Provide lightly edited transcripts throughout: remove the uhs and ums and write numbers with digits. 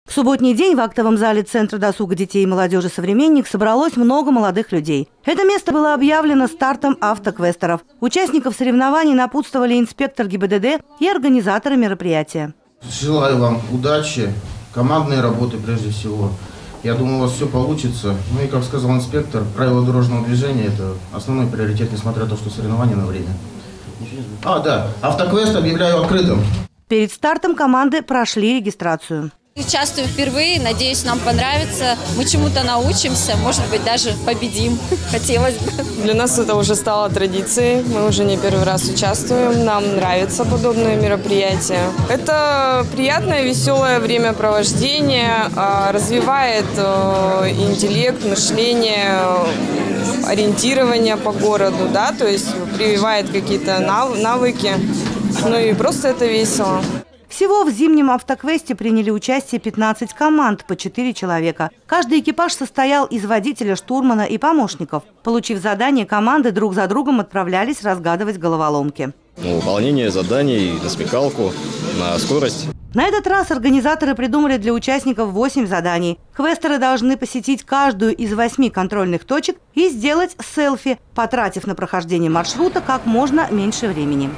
В субботний день в актовом зале Центра досуга детей и молодежи «Современник» собралось много молодых людей. Это место было объявлено стартом автоквестеров. Участников соревнований напутствовали инспектор ГИБДД и организаторы мероприятия. Желаю вам удачи, командной работы прежде всего. Я думаю, у вас все получится. Ну и, как сказал инспектор, правила дорожного движения – это основной приоритет, несмотря на то, что соревнования на время. Автоквест объявляю открытым. Перед стартом команды прошли регистрацию. Участвую впервые, надеюсь, нам понравится. Мы чему-то научимся, может быть, даже победим. Хотелось бы. Для нас это уже стало традицией. Мы уже не первый раз участвуем. Нам нравятся подобные мероприятия. Это приятное, веселое времяпровождение, развивает интеллект, мышление, ориентирование по городу, да, то есть прививает какие-то навыки. Ну и просто это весело. Всего в зимнем автоквесте приняли участие 15 команд, по 4 человека. Каждый экипаж состоял из водителя, штурмана и помощников. Получив задание, команды друг за другом отправлялись разгадывать головоломки. Выполнение заданий на смекалку, на скорость. На этот раз организаторы придумали для участников 8 заданий. Квестеры должны посетить каждую из 8 контрольных точек и сделать селфи, потратив на прохождение маршрута как можно меньше времени.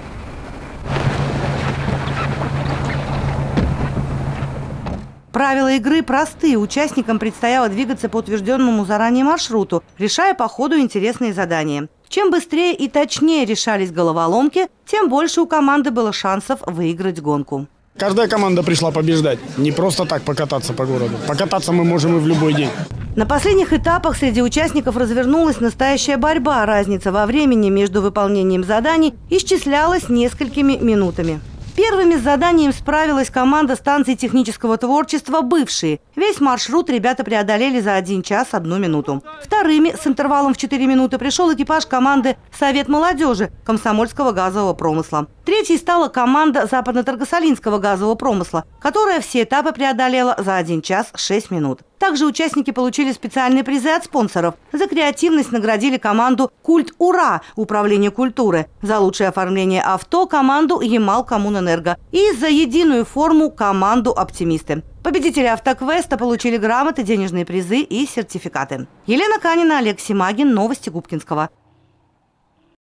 Правила игры простые. Участникам предстояло двигаться по утвержденному заранее маршруту, решая по ходу интересные задания. Чем быстрее и точнее решались головоломки, тем больше у команды было шансов выиграть гонку. Каждая команда пришла побеждать. Не просто так покататься по городу. Покататься мы можем и в любой день. На последних этапах среди участников развернулась настоящая борьба. Разница во времени между выполнением заданий исчислялась несколькими минутами. Первыми с заданием справилась команда станции технического творчества «Бывшие». Весь маршрут ребята преодолели за 1 час 1 минуту. Вторыми с интервалом в 4 минуты пришел экипаж команды «Совет молодежи» Комсомольского газового промысла. Третьей стала команда Западно-Таргасолинского газового промысла, которая все этапы преодолела за 1 час 6 минут. Также участники получили специальные призы от спонсоров. За креативность наградили команду «Культ Ура» Управление культуры, за лучшее оформление авто команду «Ямал-Коммунэнерго» и за единую форму команду «Оптимисты». Победители автоквеста получили грамоты, денежные призы и сертификаты. Елена Канина, Олег Симагин. Новости Губкинского.